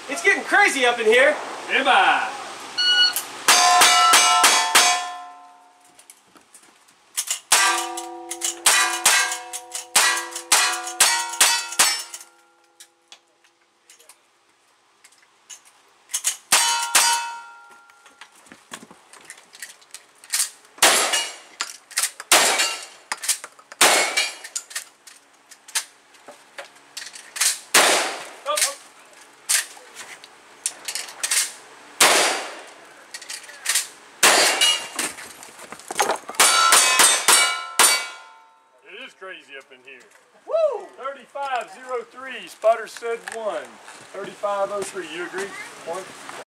It's getting crazy up in here. Am I? Crazy up in here. Woo! 3503, spotter said 1. 3503, you agree? 1?